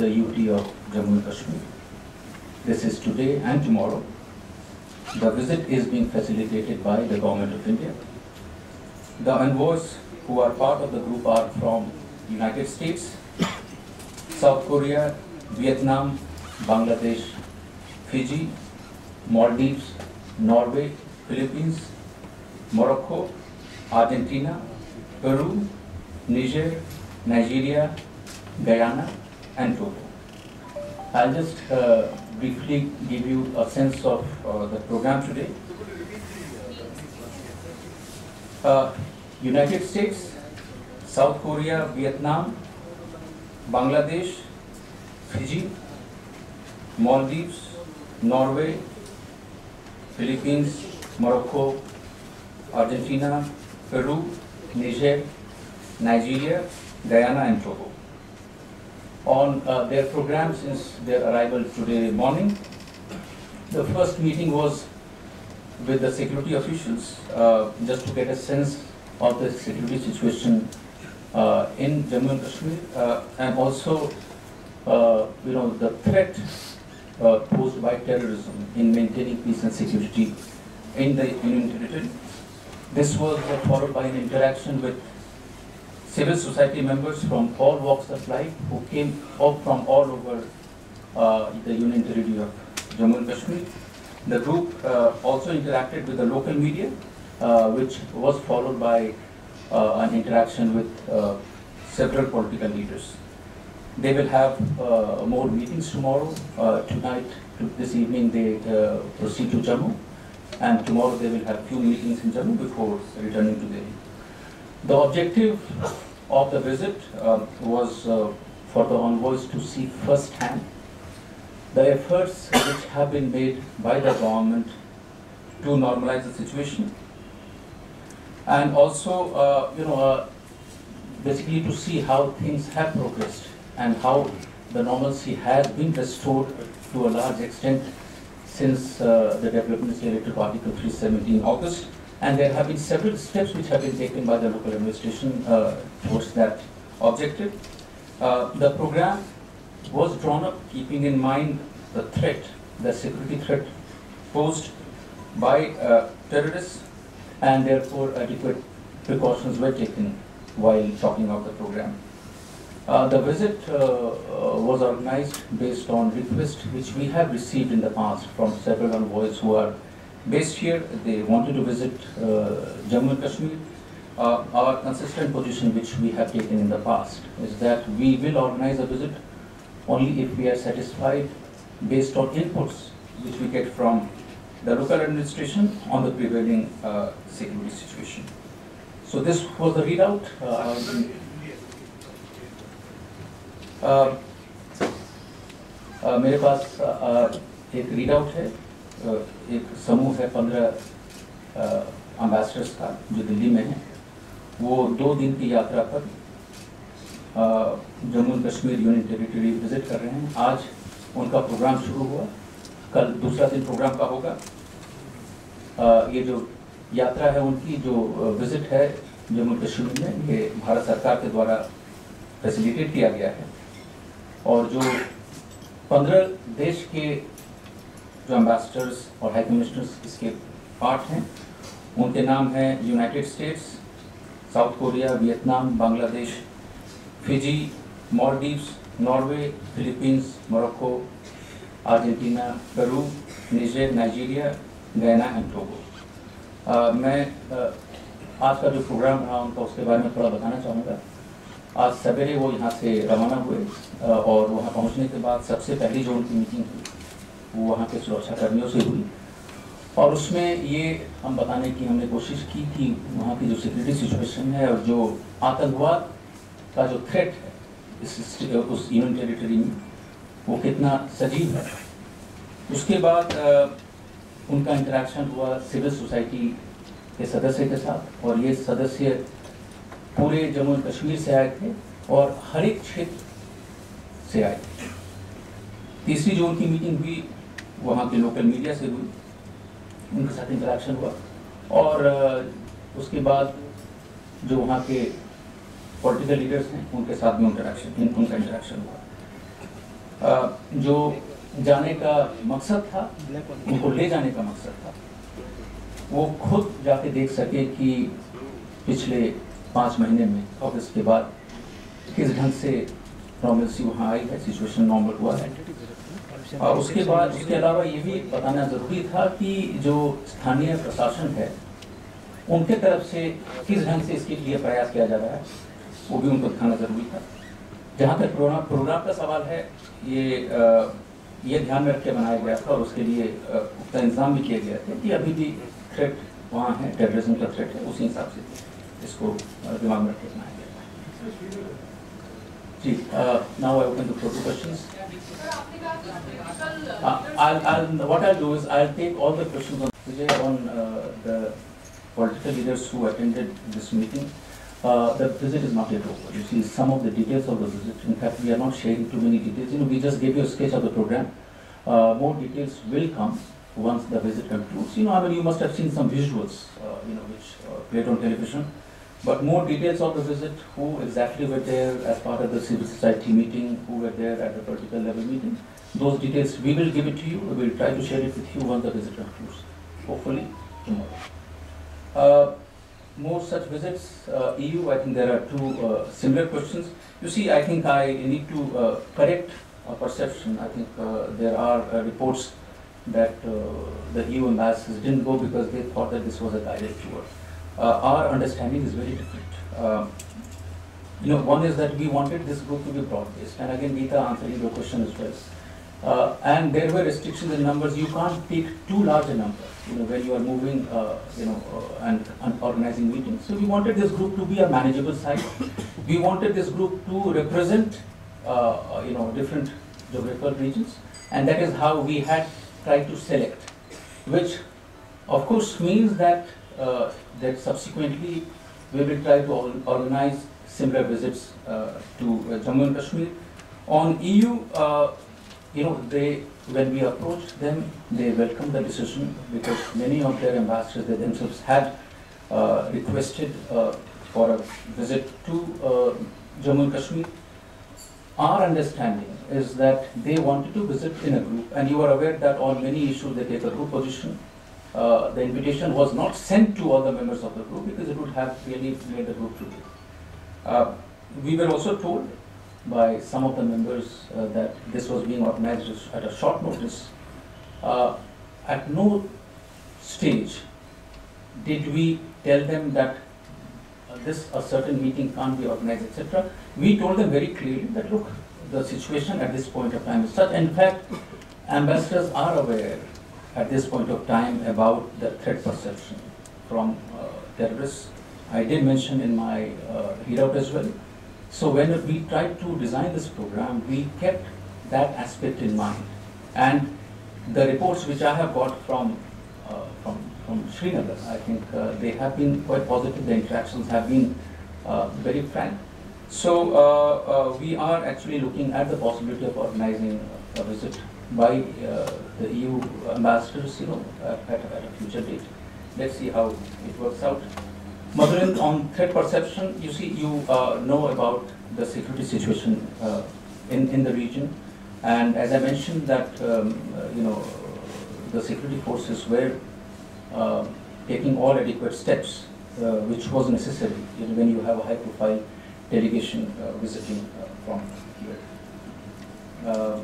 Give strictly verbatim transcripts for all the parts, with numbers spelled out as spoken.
the U T of Jammu and Kashmir. This is today and tomorrow. The visit is being facilitated by the Government of India. The envoys who are part of the group are from United States, South Korea, Vietnam, Bangladesh, Fiji, Maldives, Norway, Philippines, Morocco, Argentina, Peru, Niger, Nigeria, Guyana, and Togo. I'll just uh, briefly give you a sense of uh, the program today. Uh, United States, South Korea, Vietnam, Bangladesh, Fiji, Maldives, Norway, Philippines, Morocco, Argentina, Peru, Niger, Nigeria, Guyana, and Togo. On uh, their program since their arrival today morning, the first meeting was with the security officials, uh, just to get a sense of the security situation uh, in Jammu and Kashmir, uh, and also, uh, you know, the threat uh, posed by terrorism in maintaining peace and security in the Union Territory. This was uh, followed by an interaction with civil society members from all walks of life who came up from all over uh, the Union Territory of Jammu and Kashmir. The group uh, also interacted with the local media, uh, which was followed by uh, an interaction with uh, several political leaders. They will have uh, more meetings tomorrow. Uh, tonight, this evening, they uh, proceed to Jammu, and tomorrow they will have few meetings in Jammu before returning to Delhi. The objective of the visit uh, was uh, for the envoys to see firsthand the efforts which have been made by the government to normalize the situation, and also, uh, you know, uh, basically to see how things have progressed and how the normalcy has been restored to a large extent since uh, the developments related to Article three seventeen in August. And there have been several steps which have been taken by the local administration uh, towards that objective. Uh, the program was drawn up keeping in mind the threat, the security threat posed by uh, terrorists, and therefore adequate precautions were taken while talking of the program. Uh, the visit uh, uh, was organized based on requests which we have received in the past from several envoys who are based here. They wanted to visit uh, Jammu and Kashmir. Uh, our consistent position which we have taken in the past is that we will organize a visit only if we are satisfied based on inputs which we get from the local administration on the prevailing uh, security situation. So this was the readout. Uh, uh, uh, मेरे पास uh, एक readout है. एक समूह है पंद्रह ambassadors का जो दिल्ली में है. वो दो दिन की यात्रा पर Jammu and Kashmir union territory visit कर रहे हैं. आज उनका प्रोग्राम शुरू हुआ, कल दूसरा दिन प्रोग्राम का होगा. आ, ये जो यात्रा है उनकी, जो विजिट है जम्मू कश्मीर में, ये भारत सरकार के द्वारा फैसिलिटेट किया गया है. और जो पंद्रह देश के जो एम्बेसडर्स और हाई कमिश्नर्स इसके पार्ट हैं, उनके नाम हैं United States, South Korea, Vietnam, Bangladesh, Fiji, Maldives, Norway, Philippines, Morocco, Argentina, Peru, Niger, Nigeria, Guyana and Togo. मैं आ, आज का जो प्रोग्राम रहा उनका उसके बारे में थोड़ा बताना चाहूँगा. आज सवेरे वो यहाँ से रवाना हुए आ, और वहाँ पहुँचने के बाद सबसे पहली जो उनकी मीटिंग हुई वो वहाँ के सुरक्षा कर्मियों से हुई, और उसमें ये हम बताने की हमने कोशिश की कि वहाँ की जो सिक्योरिटी सिचुएशन है और जो आतंकवाद का जो थ्रेट है इस उस यूनियन टेरिटरी में वो कितना सजीव है. उसके बाद आ, उनका इंटरेक्शन हुआ सिविल सोसाइटी के सदस्य के साथ, और ये सदस्य पूरे जम्मू एंड कश्मीर से आए थे और हर एक क्षेत्र से आए थे. तीसरी जो उनकी मीटिंग हुई वहाँ के लोकल मीडिया से हुई, उनके साथ इंटरेक्शन हुआ, और उसके बाद जो वहाँ के पॉलिटिकल लीडर्स हैं उनके साथ भी इंटरेक्शन उनका इंटरेक्शन हुआ. जो जाने का मकसद था, उनको ले जाने का मकसद था, वो खुद जाके देख सके कि पिछले पाँच महीने में अगस्त के बाद किस ढंग से नॉर्मलसी वहाँ आई है, सिचुएशन नॉर्मल हुआ है। और उसके बाद उसके अलावा ये भी बताना ज़रूरी था कि जो स्थानीय प्रशासन है उनके तरफ से किस ढंग से इसके लिए प्रयास किया जा रहा है, वो भी उनको दिखाना ज़रूरी था। जहाँ तक प्रोग्राम प्रोग्राम का सवाल है, ये आ, ये ध्यान में रख के बनाया गया था और उसके लिए पुख्ता इंतजाम भी किए गए थे कि अभी भी थ्रेट वहाँ है, टेररिज्म का थ्रेट है, उसी हिसाब से इसको दिमाग में रख के बनाया गया था। जी, now I open the floor to questions. I'll, I'll, what I'll do is I'll take all the questions on, on uh, the political leaders who attended this meeting. Uh, the visit is not yet over. You see some of the details of the visit. In fact, we are not sharing too many details. You know, we just gave you a sketch of the program. Uh, more details will come once the visit concludes. You know, I mean, you must have seen some visuals, uh, you know, which uh, played on television. But more details of the visit, who exactly were there as part of the civil society meeting, who were there at the political level meeting, those details we will give it to you. We will try to share it with you once the visit concludes, hopefully tomorrow. Uh, more such visits, uh, E U, I think there are two uh, similar questions. You see, I think I need to uh, correct a perception. I think uh, there are uh, reports that uh, the E U ambassadors didn't go because they thought that this was a guided tour. Uh, our understanding is very different. Uh, you know, one is that we wanted this group to be broad-based, and again, Geeta answering your question as well. Uh, and there were restrictions in numbers. You can't take too large a number, you know, when you are moving, uh, you know, uh, and, and organizing meetings. So we wanted this group to be a manageable size. We wanted this group to represent, uh, you know, different geographical regions, and that is how we had tried to select, which, of course, means that uh, that subsequently we will try to organize similar visits uh, to uh, Jammu and Kashmir. On E U, uh, you know, they, when we approached them, they welcomed the decision because many of their ambassadors, they themselves had uh, requested uh, for a visit to uh, Jammu and Kashmir. Our understanding is that they wanted to visit in a group, and you are aware that on many issues they take a group position. Uh, the invitation was not sent to all the members of the group because it would have really made the group today. Uh, we were also told by some of the members uh, that this was being organized at a short notice. Uh, at no stage did we tell them that uh, this a certain meeting can't be organized, et cetera. We told them very clearly that look, the situation at this point of time is such. In fact, ambassadors are aware at this point of time about the threat perception from uh, terrorists. I did mention in my uh, readout as well. So when we tried to design this program, we kept that aspect in mind. And the reports which I have got from uh, from, from Srinagar, I think uh, they have been quite positive. The interactions have been uh, very frank. So uh, uh, we are actually looking at the possibility of organizing a visit by uh, the E U ambassadors, you know, at, at, at a future date. Let's see how it works out. Madhurin, on threat perception, you see, you uh, know about the security situation uh, in, in the region. And as I mentioned that, um, uh, you know, the security forces were uh, taking all adequate steps, uh, which was necessary, you know, when you have a high-profile delegation uh, visiting uh, from here. Uh,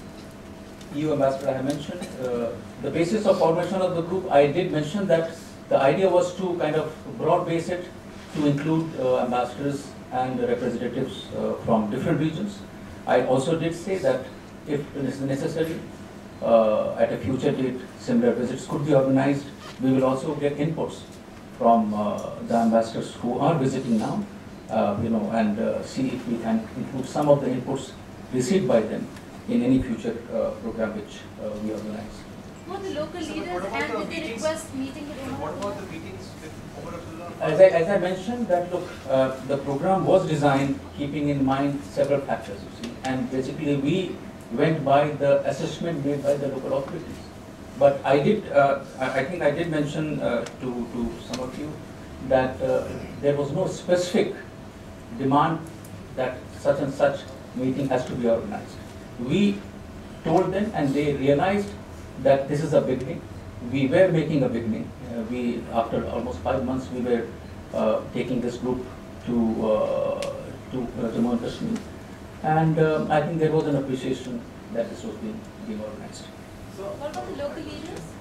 E U ambassador I have mentioned. Uh, the basis of formation of the group, I did mention that the idea was to kind of broad base it to include uh, ambassadors and representatives uh, from different regions. I also did say that if it is necessary, uh, at a future date, similar visits could be organized. We will also get inputs from uh, the ambassadors who are visiting now, uh, you know, and uh, see if we can include some of the inputs received by them in any future uh, program which uh, we organize. What the local leaders and did they request meeting with What about the meetings with Kumar? As I, as I mentioned that look, uh, the program was designed keeping in mind several factors, you see, and basically we went by the assessment made by the local authorities. But I did, uh, I, I think I did mention uh, to, to some of you that uh, there was no specific demand that such and such meeting has to be organized. We told them, and they realized that this is a beginning. We were making a beginning. Uh, we, after almost five months, we were uh, taking this group to uh, to uh, Jammu and Kashmir, and um, I think there was an appreciation that this was being being organized. What about the local leaders?